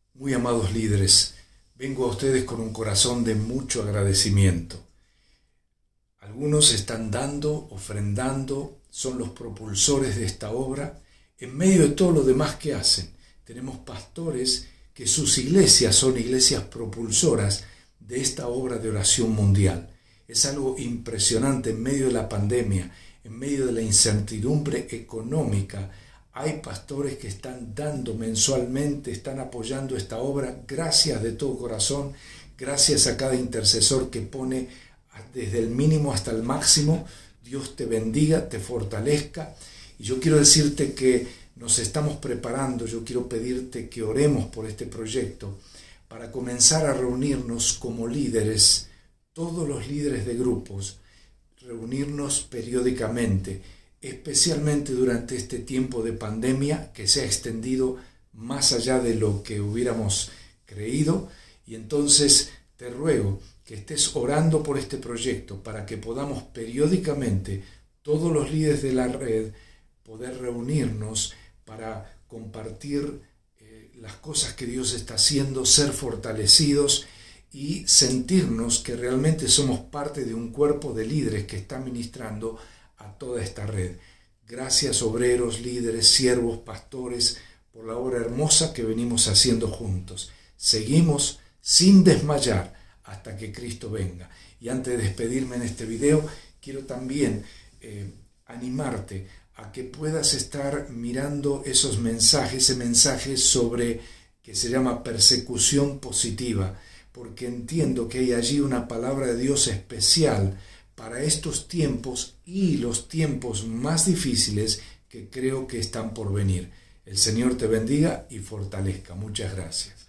Muy amados líderes, vengo a ustedes con un corazón de mucho agradecimiento. Algunos están dando, ofrendando, son los propulsores de esta obra, en medio de todo lo demás que hacen. Tenemos pastores que sus iglesias son iglesias propulsoras de esta obra de oración mundial. Es algo impresionante en medio de la pandemia, en medio de la incertidumbre económica. Hay pastores que están dando mensualmente, están apoyando esta obra. Gracias de todo corazón, gracias a cada intercesor que pone desde el mínimo hasta el máximo. Dios te bendiga, te fortalezca. Y yo quiero decirte que nos estamos preparando, yo quiero pedirte que oremos por este proyecto para comenzar a reunirnos como líderes, todos los líderes de grupos, reunirnos periódicamente, especialmente durante este tiempo de pandemia que se ha extendido más allá de lo que hubiéramos creído. Y entonces te ruego que estés orando por este proyecto para que podamos periódicamente, todos los líderes de la red, poder reunirnos para compartir las cosas que Dios está haciendo, ser fortalecidos y sentirnos que realmente somos parte de un cuerpo de líderes que está ministrando a toda esta red. Gracias, obreros, líderes, siervos, pastores, por la obra hermosa que venimos haciendo juntos. Seguimos sin desmayar hasta que Cristo venga. Y antes de despedirme en este video, quiero también animarte a que puedas estar mirando esos mensajes, ese mensaje sobre que se llama persecución positiva, porque entiendo que hay allí una palabra de Dios especial para estos tiempos y los tiempos más difíciles que creo que están por venir. El Señor te bendiga y fortalezca. Muchas gracias.